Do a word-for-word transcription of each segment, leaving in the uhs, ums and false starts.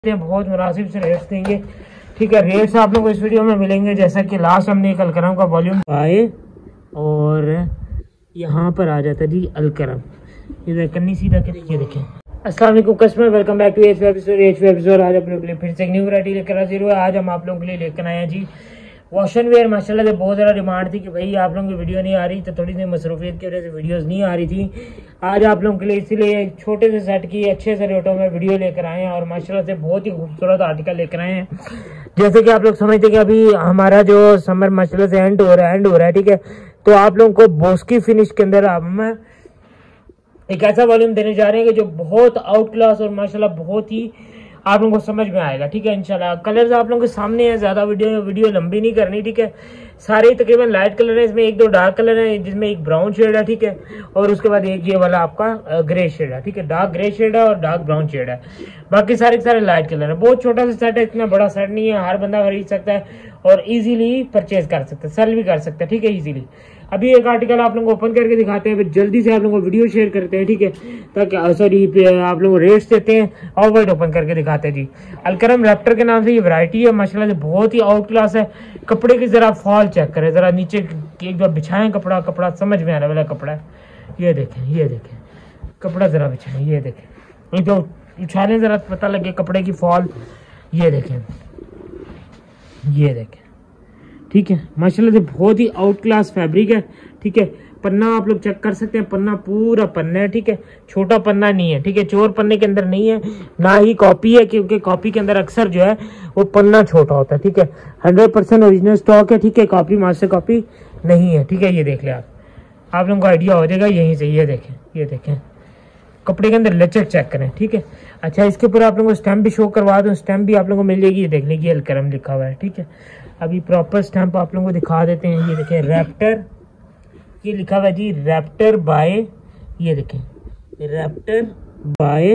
बहुत मुनासिब से रेट्स देंगे। ठीक है, रेट्स आप लोगों को इस वीडियो में मिलेंगे। जैसा कि लास्ट हमने एक अलकरम का वॉल्यूम आए और यहाँ पर आ जाता जी अलकरम, इधर कन्नी सीधा के ये देखें। अस्सलाम वालेकुम customer, welcome back to H episode H episode. आज आप लोगों के लिए फिर से एक न्यू वैरायटी लेकर हाजिर हुआ। आज हम आप लोगों के लिए लेकर आए हैं जी वॉशन वेयर। माशाल्लाह से बहुत ज़्यादा डिमांड थी कि भाई आप लोगों की वीडियो नहीं आ रही, तो थोड़ी सी मसरूफियत की वजह से वीडियोस नहीं आ रही थी। आज आप लोगों के लिए इसीलिए एक छोटे से सेट की अच्छे से रेटों में वीडियो लेकर आए हैं और माशाल्लाह से बहुत ही खूबसूरत आर्टिकल लेकर आए हैं। जैसे कि आप लोग समझते हैं कि अभी हमारा जो समर माशाल्लाह से एंड हो रहा है एंड हो रहा है ठीक है, तो आप लोगों को बोस्की फिनिश के अंदर हम एक ऐसा वॉल्यूम देने जा रहे हैं कि जो बहुत आउट क्लास और माशाल्लाह बहुत ही आप लोगों को समझ में आएगा। ठीक है, इंशाल्लाह कलर्स आप लोगों के सामने है, ज्यादा वीडियो वीडियो लंबी नहीं करनी। ठीक है, सारे तकरीबन लाइट कलर है, इसमें एक दो डार्क कलर है जिसमें एक ब्राउन शेड है। ठीक है, और उसके बाद एक ये वाला आपका ग्रे शेड है। ठीक है, डार्क ग्रे शेड है और डार्क ब्राउन शेड है, बाकी सारे सारे लाइट कलर है। बहुत छोटा सा सेट है, इतना बड़ा सेट नहीं है, हर बंदा खरीद सकता है और इजीली परचेज कर सकता है, सेल भी कर सकता है। ठीक है, इजीली। अभी एक आर्टिकल आप लोगों को ओपन करके दिखाते हैं, फिर जल्दी से आप लोगों को वीडियो शेयर करते हैं। ठीक है, ताकि सॉरी आप लोग रेट्स देते हैं और वाइट ओपन करके दिखाते हैं जी। अलकरम रैप्टर के नाम से ये वैरायटी है, माशाल्लाह से बहुत ही आउट क्लास है। कपड़े की जरा फॉल चेक करें, जरा नीचे एक बार बिछाएं कपड़ा, कपड़ा समझ में आने वाला कपड़ा है। ये देखें, ये देखें कपड़ा जरा बिछाएं, ये देखें, एक तो उछालें जरा पता लगे कपड़े की फॉल। ये देखें, ये देखें। ठीक है, माशाल्लाह से बहुत ही आउट क्लास फैब्रिक है। ठीक है, पन्ना आप लोग चेक कर सकते हैं, पन्ना पूरा पन्ना है। ठीक है, छोटा पन्ना नहीं है। ठीक है, चोर पन्ने के अंदर नहीं है, ना ही कॉपी है, क्योंकि कॉपी के अंदर अक्सर जो है वो पन्ना छोटा होता है। ठीक है, हंड्रेड परसेंट ओरिजिनल स्टॉक है। ठीक है, कॉपी मास्टर कॉपी नहीं है। ठीक है, ये देख ले आप आप लोगों को आइडिया हो जाएगा यहीं से। ये देखें, ये देखें कपड़े के अंदर लचक चेक करें। ठीक है, अच्छा इसके ऊपर आप लोगों को स्टैम्प भी शो करवा दूँ, स्टैम्प भी आप लोगों को मिल जाएगी। ये देख लें, ये अलकरम लिखा हुआ है। ठीक है, अभी प्रॉपर स्टैम्प आप लोगों को दिखा देते हैं। ये देखें रैप्टर, ये लिखा हुआ है जी रैप्टर बाय, ये देखें रैप्टर बाय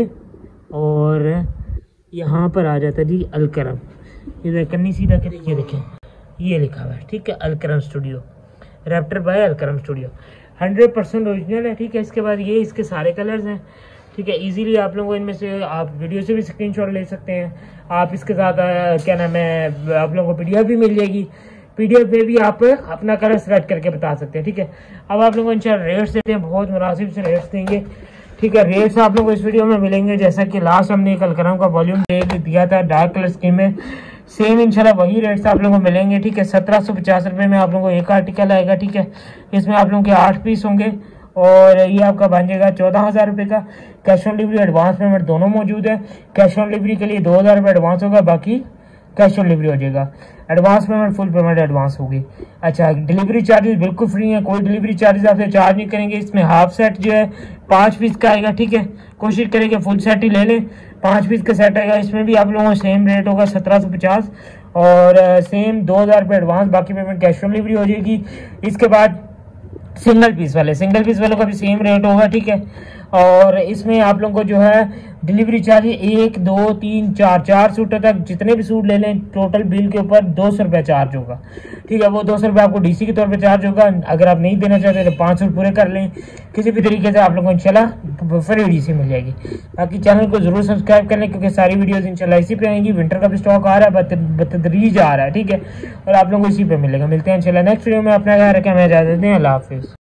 और यहाँ पर आ जाता है जी अलकरम, इधर कन्नी सीधा करें। ये देखें, ये लिखा हुआ है। ठीक है, Alkaram studio, raptor by Alkaram studio, hundred percent original है। ठीक है, इसके बाद ये इसके सारे कलर्स हैं। ठीक है, इजीली आप लोगों को इनमें से आप वीडियो से भी स्क्रीनशॉट ले सकते हैं। आप इसके साथ क्या नाम है आप लोगों को पीडीएफ भी मिल जाएगी, पीडीएफ में भी आप अपना कलर सेलेक्ट करके बता सकते हैं। ठीक है, अब आप लोगों को इंशाल्लाह रेट्स देते हैं, बहुत मुनासिब से रेट्स देंगे। ठीक है, रेट्स आप लोगों को इस वीडियो में मिलेंगे। जैसा कि लास्ट हमने एक अलकरम का वॉल्यूम दिया था डार्क कलर स्कीम में, सेम इंशाल्लाह वही रेट्स आप लोगों को मिलेंगे। ठीक है, सत्रह सौ पचास रुपये में आप लोगों को एक आर्टिकल आएगा। ठीक है, इसमें आप लोगों के आठ पीस होंगे और ये आपका बन जाएगा चौदह हजार रुपये का। Cash on delivery advance payment दोनों मौजूद है। कैश ऑन डिलीवरी के लिए दो हजार रुपये एडवांस होगा, बाकी कैश ऑन डिलीवरी हो जाएगा। Advance payment full payment advance होगी। अच्छा, डिलीवरी चार्जेस बिल्कुल फ्री है, कोई डिलीवरी चार्जेस आपसे चार्ज नहीं करेंगे। इसमें हाफ सेट जो है पाँच पीस का आएगा। ठीक है, कोशिश करेंगे फुल सेट ही ले लें, पाँच पीस का सेट आएगा। इसमें भी आप लोगों को सेम रेट होगा सत्रह सौ पचास और सेम दो हजार रुपये एडवांस, बाकी पेमेंट कैश ऑन डिलीवरी हो जाएगी। इसके बाद सिंगल पीस वाले सिंगल पीस वालों का भी सेम रेट होगा। ठीक है, और इसमें आप लोगों को जो है डिलीवरी चार्ज एक दो तीन चार चार सूटों तक जितने भी सूट ले लें टोटल बिल के ऊपर दो सौ रुपया चार्ज होगा। ठीक है, वो दो सौ रुपया आपको डीसी के तौर पे चार्ज होगा। अगर आप नहीं देना चाहते तो पाँच सूट पूरे कर लें, किसी भी तरीके से आप लोगों को इंशाल्लाह फ्री डीसी मिल जाएगी। बाकी चैनल को जरूर सब्सक्राइब कर लें, क्योंकि सारी वीडियोस इंशाल्लाह इसी पे आएंगी। विंटर का भी स्टॉक आ रहा है, बतदरीज आ रहा है। ठीक है, और आप लोगों को इसी पे मिलेगा। मिलते हैं इंशाल्लाह नेक्स्ट वीडियो में। अपना ख्याल रखें, हमें इजाजत दें, अल्लाह हाफिज़।